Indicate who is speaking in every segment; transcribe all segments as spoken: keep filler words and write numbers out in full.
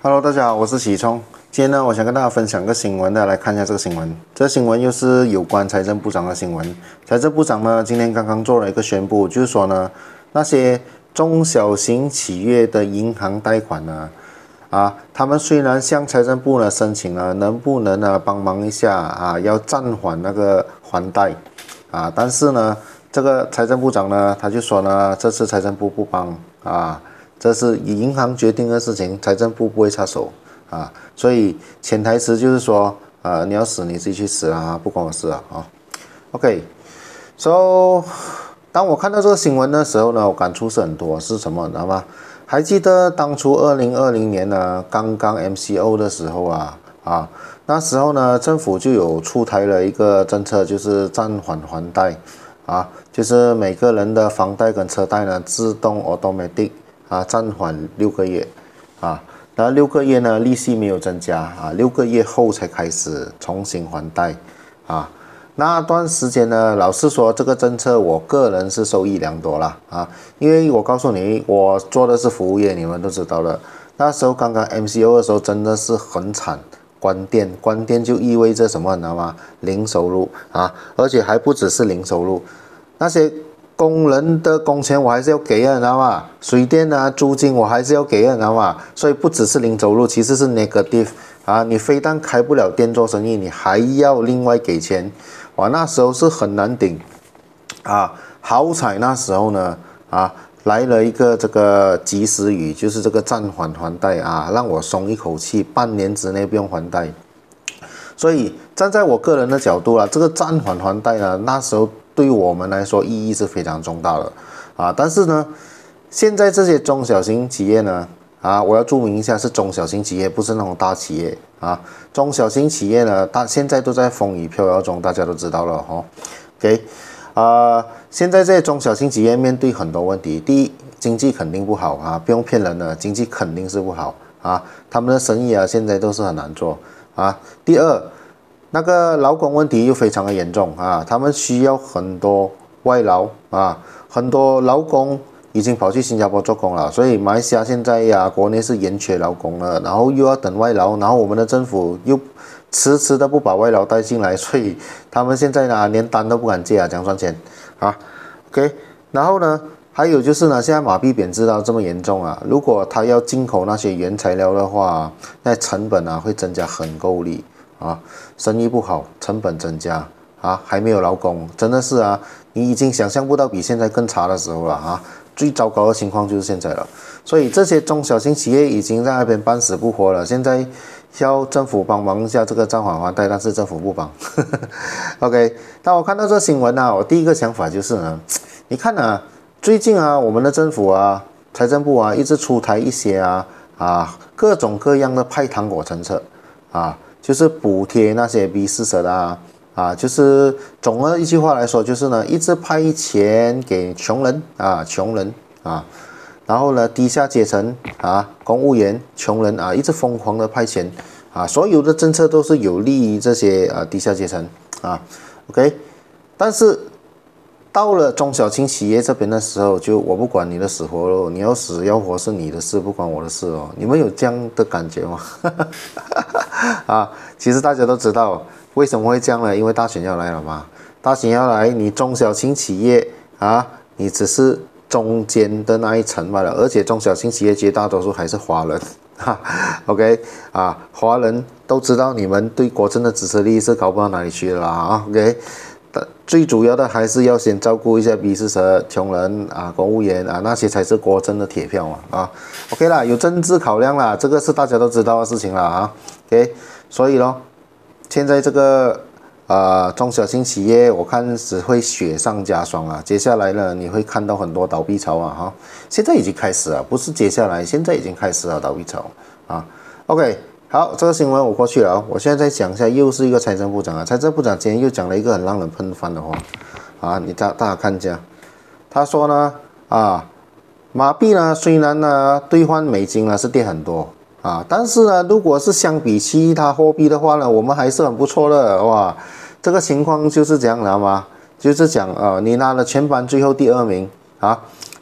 Speaker 1: Hello，大家好，我是喜聪。今天呢，我想跟大家分享个新闻的，来看一下这个新闻。这个新闻又是有关财政部长的新闻。财政部长呢，今天刚刚做了一个宣布，就是说呢，那些中小型企业的银行贷款呢，啊，他们虽然向财政部呢申请了，能不能呢帮忙一下啊，要暂缓那个还贷啊，但是呢，这个财政部长呢，他就说呢，这次财政部不帮啊。这是以银行决定的事情，财政部不会插手啊，所以潜台词就是说，呃，你要死你自己去死啊，不关我事啊啊。OK，so 当我看到这个新闻的时候呢，我感触是很多，是什么，你知道吗？还记得当初二零二零年呢，刚刚 M C O 的时候啊啊，那时候呢，政府就有出台了一个政策，就是暂缓还贷啊，就是每个人的房贷跟车贷呢自动 automatic。啊，暂缓六个月，啊，那六个月呢，利息没有增加啊，六个月后才开始重新还贷，啊，那段时间呢，老实说，这个政策我个人是受益良多啦，啊，因为我告诉你，我做的是服务业，你们都知道了，那时候刚刚 M C O 的时候真的是很惨，关店，关店就意味着什么，你知道吗？零收入啊，而且还不只是零收入，那些。工人的工钱我还是要给的，你知道吗？水电啊、租金我还是要给的，你知道吗？所以不只是零收入，其实是 negative 啊！你非但开不了店做生意，你还要另外给钱，哇，那时候是很难顶啊！好彩那时候呢，啊，来了一个这个及时雨，就是这个暂缓还贷啊，让我松一口气，半年之内不用还贷。所以站在我个人的角度啊，这个暂缓还贷呢，那时候。对于我们来说意义是非常重大的啊！但是呢，现在这些中小型企业呢，啊，我要注明一下是中小型企业，不是那种大企业啊。中小型企业呢，它现在都在风雨飘摇中，大家都知道了哦。OK， 啊，现在这些中小型企业面对很多问题。第一，经济肯定不好啊，不用骗人的，经济肯定是不好啊。他们的生意啊，现在都是很难做啊。第二。那个劳工问题又非常的严重啊，他们需要很多外劳啊，很多劳工已经跑去新加坡做工了，所以马来西亚现在呀，国内是严缺劳工了，然后又要等外劳，然后我们的政府又迟迟的不把外劳带进来，所以他们现在呢连单都不敢接啊，讲赚钱啊 ，OK， 然后呢，还有就是呢，现在马币贬值到这么严重啊，如果他要进口那些原材料的话，那成本啊会增加很够力。啊，生意不好，成本增加啊，还没有劳工，真的是啊，你已经想象不到比现在更差的时候了啊！最糟糕的情况就是现在了，所以这些中小型企业已经在那边半死不活了，现在要政府帮忙一下这个暂缓还贷，但是政府不帮。OK， 当我看到这新闻啊，我第一个想法就是呢，你看啊，最近啊，我们的政府啊，财政部啊，一直出台一些啊啊各种各样的派糖果政策啊。就是补贴那些 B 四十的啊，啊，就是总的一句话来说，就是呢，一直派钱给穷人啊，穷人啊，然后呢，低下阶层啊，公务员、穷人啊，一直疯狂的派钱啊，所有的政策都是有利于这些啊低下阶层啊 ，OK， 但是到了中小型企业这边的时候，就我不管你的死活喽，你要死要活是你的事，不关我的事哦。你们有这样的感觉吗？啊，其实大家都知道为什么会这样呢？因为大选要来了嘛。大选要来，你中小型企业啊，你只是中间的那一层罢了，而且中小型企业绝大多数还是华人。哈 ，OK 啊，华人都知道你们对国政的支持力是高不到哪里去了啊 ，OK。最主要的还是要先照顾一下 B 四十、穷人啊、公务员啊，那些才是国政的铁票嘛啊。OK 啦，有政治考量啦，这个是大家都知道的事情啦啊。OK， 所以咯，现在这个呃中小型企业，我看只会雪上加霜啊。接下来呢，你会看到很多倒闭潮啊哈。现在已经开始了，不是接下来，现在已经开始了倒闭潮啊。OK。好，这个新闻我过去了，我现在再讲一下，又是一个财政部长啊，财政部长今天又讲了一个很让人喷饭的话，啊，你大大家看一下，他说呢，啊，马币呢虽然呢兑换美金呢是跌很多啊，但是呢，如果是相比其他货币的话呢，我们还是很不错的，哇，这个情况就是这样，知道吗？就是讲呃，你拿了全班最后第二名啊。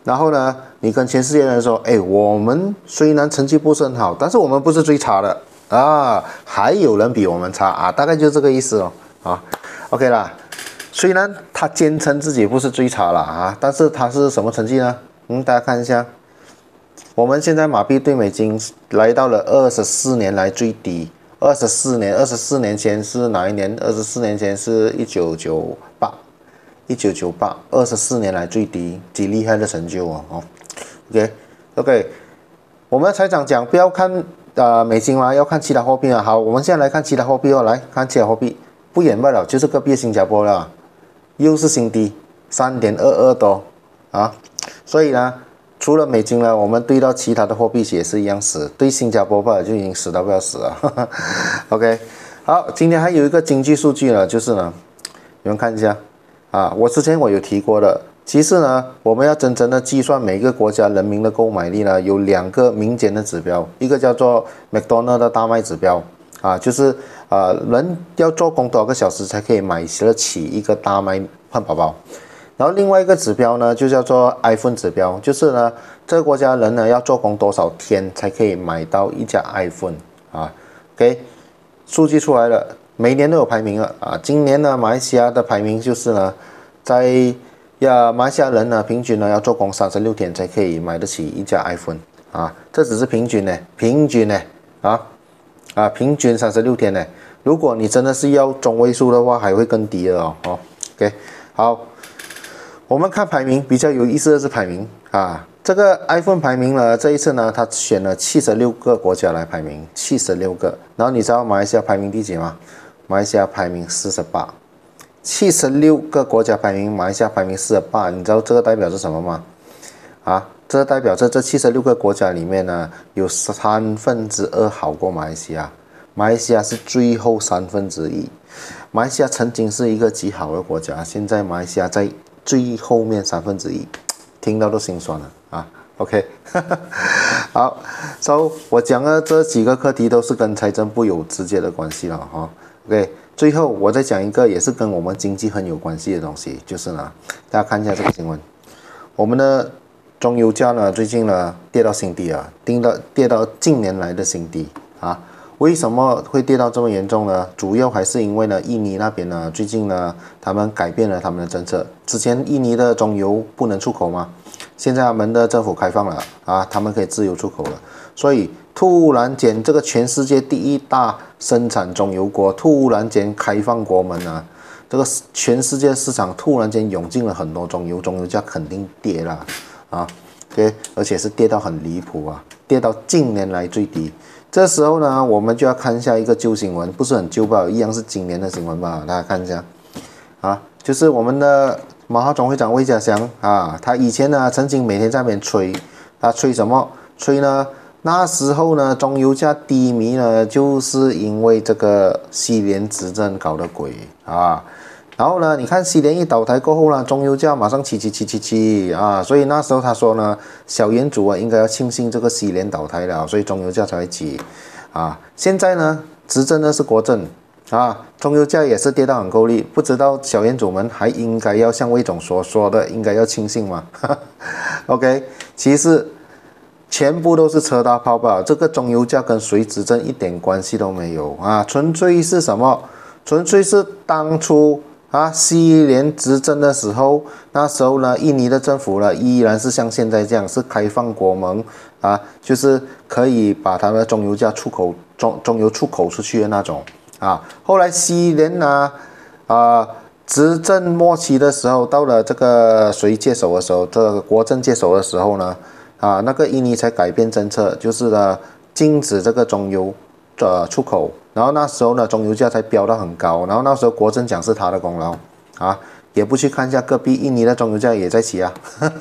Speaker 1: 然后呢，你跟全世界人说，哎，我们虽然成绩不是很好，但是我们不是最差的啊，还有人比我们差啊，大概就这个意思哦。啊 ，OK 啦。虽然他坚称自己不是最差了啊，但是他是什么成绩呢？嗯，大家看一下，我们现在马币对美金来到了二十四年来最低。二十四年，二十四年前是哪一年？二十四年前是一九九八。一九九八，二十四年来最低，极厉害的成就哦。哦 OK OK， 我们财长讲不要看呃美金嘛，要看其他货币啊。好，我们现在来看其他货币哦，来看其他货币，不远罢了，就是隔壁新加坡了，又是新低，三点二二多啊。所以呢，除了美金呢，我们对到其他的货币也是一样死，对新加坡吧就已经死到不要死了。OK， 好，今天还有一个经济数据呢，就是呢，你们看一下。啊，我之前我有提过的，其实呢，我们要真正的计算每个国家人民的购买力呢，有两个民间的指标，一个叫做 McDonald 的大麦指标，啊，就是呃人要做工多少个小时才可以买得起一个大麦汉堡包，然后另外一个指标呢，就叫做 iPhone 指标，就是呢这个国家人呢要做工多少天才可以买到一架 iPhone 啊 ，OK， 数据出来了。每年都有排名了啊！今年呢，马来西亚的排名就是呢，在呀，马来西亚人呢，平均呢要做工三十六天才可以买得起一架 iPhone 啊，这只是平均呢，平均呢啊啊，平均三十六天呢。如果你真的是要中位数的话，还会更低的哦。哦 OK， 好，我们看排名，比较有意思的是排名啊。这个 iPhone 排名呢，这一次呢，它选了七十六个国家来排名，七十六个。然后你知道马来西亚排名第几吗？马来西亚排名四十八，七十六个国家排名，马来西亚排名四十八，你知道这个代表是什么吗？啊，这代表着这七十六个国家里面呢，有三分之二好过马来西亚，马来西亚是最后三分之一。马来西亚曾经是一个极好的国家，现在马来西亚在最后面三分之一，听到都心酸了啊。OK， 好 ，So 我讲的这几个课题都是跟财政部有直接的关系了哈。OK， 最后我再讲一个也是跟我们经济很有关系的东西，就是呢，大家看一下这个新闻，我们的中油价呢最近呢跌到新低啊，跌到跌到近年来的新低啊。为什么会跌到这么严重呢？主要还是因为呢，印尼那边呢最近呢他们改变了他们的政策，之前印尼的中油不能出口吗？现在他们的政府开放了啊，他们可以自由出口了，所以突然间这个全世界第一大生产中油国突然间开放国门啊，这个全世界市场突然间涌进了很多中油，中油价肯定跌了啊，对，而且是跌到很离谱啊，跌到近年来最低。这时候呢，我们就要看一下一个旧新闻，不是很旧吧，一样是今年的新闻吧，大家看一下啊，就是我们的马华总会长魏家祥啊，他以前呢曾经每天在那边吹，他吹什么？吹呢？那时候呢，中油价低迷呢，就是因为这个西联执政搞的鬼啊。然后呢，你看西联一倒台过后呢，中油价马上起起起起起啊，所以那时候他说呢，小业主啊应该要庆幸这个西联倒台了，所以中油价才会起啊。现在呢，执政的是国政啊，中油价也是跌到很够力，不知道小业主们还应该要像魏总所说的，应该要庆幸吗？OK， 其实全部都是车大泡泡，这个中油价跟谁执政一点关系都没有啊，纯粹是什么？纯粹是当初。啊，西联执政的时候，那时候呢，印尼的政府呢依然是像现在这样，是开放国门啊，就是可以把他们的中油价出口中中油出口出去的那种啊。后来西联呢，啊，执政末期的时候，到了这个谁接手的时候，这个国政接手的时候呢，啊，那个印尼才改变政策，就是呢禁止这个中油呃出口。然后那时候呢，中油价才飙到很高，然后那时候国政讲是他的功劳啊，也不去看一下隔壁印尼的中油价也在起啊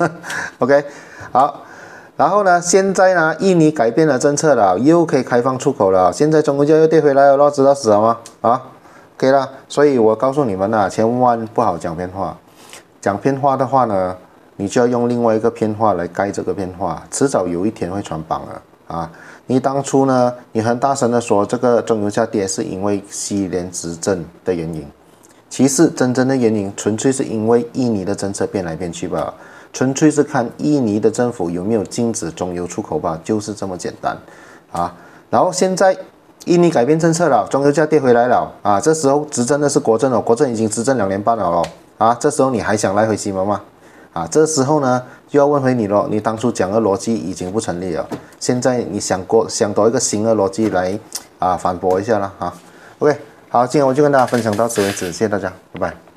Speaker 1: ，OK， 好，然后呢，现在呢，印尼改变了政策了，又可以开放出口了，现在中油价又跌回来了咯，知道死了吗？啊 ，OK 啦，所以我告诉你们呐，千万不好讲偏话，讲偏话的话呢，你就要用另外一个偏话来盖这个偏话，迟早有一天会穿帮了啊。你当初呢，你很大声的说这个中油价跌是因为西联执政的原因，其实真正的原因纯粹是因为印尼的政策变来变去吧。 纯粹是看印尼的政府有没有禁止中油出口吧，就是这么简单啊。然后现在印尼改变政策了，中油价跌回来了啊，这时候执政的是国政哦，国政已经执政两年半了哦啊，这时候你还想赖回西门吗？啊，这时候呢就要问回你咯，你当初讲的逻辑已经不成立了，现在你想过想多一个新的逻辑来啊反驳一下了啊。OK， 好，今天我就跟大家分享到此为止，谢谢大家，拜拜。